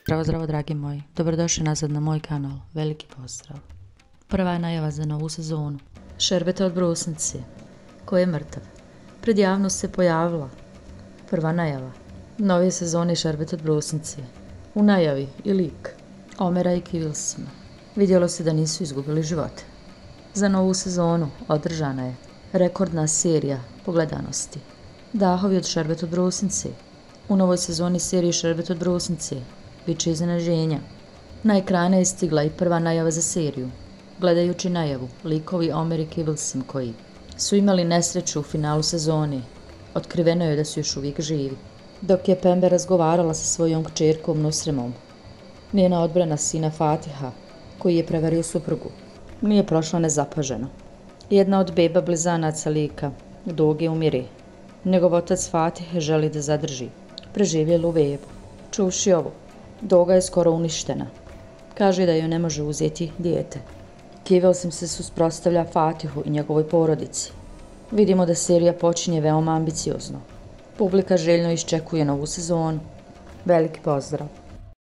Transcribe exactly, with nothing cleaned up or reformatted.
Zdravo, zdravo, dragi moji. Dobrodošli nazad na moj kanal. Veliki pozdrav. Prva je najava za novu sezonu. Šerbeta od brusnice. Ko je mrtav? Pred javnost se pojavila. Prva najava. Nove sezone Šerbeta od brusnice. U najavi i lik Omera i Wilsona. Vidjelo se da nisu izgubili živote. Za novu sezonu održana je rekordna serija po gledanosti. Dahovi od Šerbeta od brusnice. U novoj sezoni serije Šerbet od brusnice biće iznenađenja. Na ekrane je stigla i prva najava za seriju. Gledajući najavu, likovi Omer i Wilson koji su imali nesreću u finalu sezone, otkriveno je da su još uvijek živi. Dok je Pembe razgovarala sa svojom kćerkom Nusremom, njena odbrana sina Fatiha, koji je prevario suprugu, nije prošla nezapaženo. Jedna od beba blizanaca lika, Doge, umire. Njegov otac Fatihe želi da zadrži preživjelu bebu. Čuvši ovo, Doga je skoro uništena. Kaže da joj ne može uzeti dijete. Wilson se suprotstavlja Fatihu i njegovoj porodici. Vidimo da serija počinje veoma ambiciozno. Publika željno iščekuje novu sezonu. Veliki pozdrav!